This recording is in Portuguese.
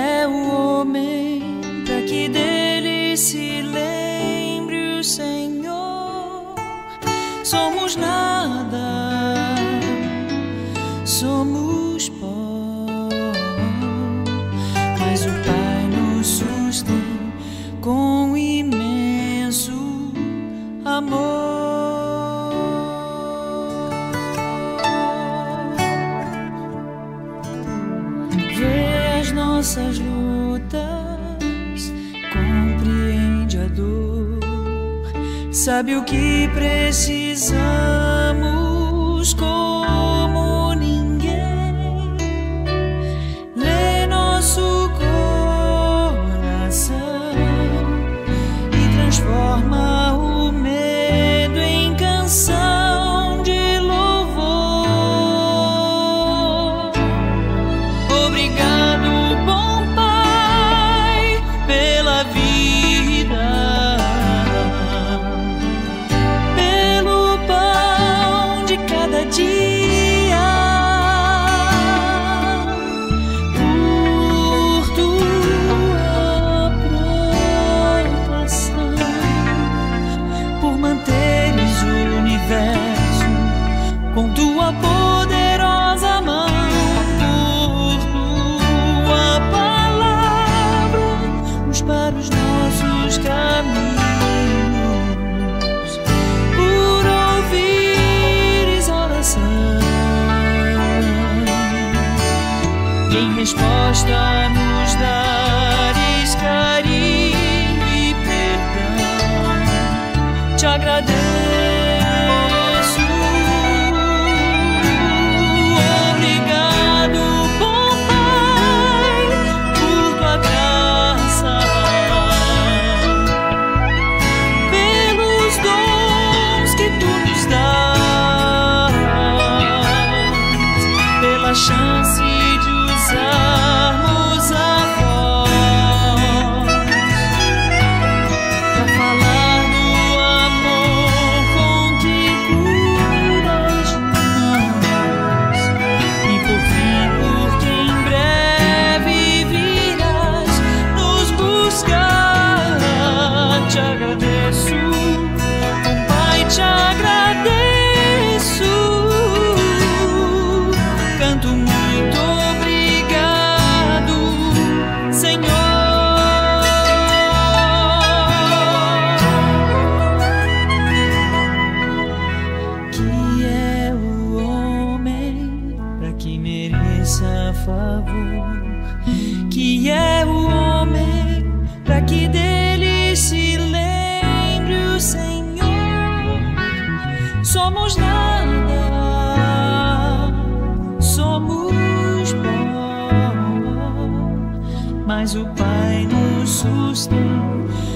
é o homem para que dele se lembre o Senhor? Somos nada, somos pó, mas o Pai nos sustém com imenso amor. Vê as nossas lutas, compreende a dor, sabe o que precisamos como ninguém. Lê nosso coração e transforma o medo em canção de louvor. Obrigado, bom Pai, pela vida, pelo pão de cada dia, por tua proteção, por manteres o universo com tua poderosa mão, por tua palavra luz para os nossos caminhos, por ouvires oração e em resposta nos dares carinho e perdão. Te agradeço. Obrigado, bom Pai, por tua graça, pelos dons que tu nos dás, pela chance de usarmos a voz pra falar do amor com que cuidas de nós. E por fim, porque em breve virás nos buscar, te agradeço, bom Pai, te agradeço. Canto muito obrigado, Senhor. Que é o homem para que mereça favor? Que é o homem para que dele se lembre o Senhor? Somos nada, somos pó, mas o Pai nos sustém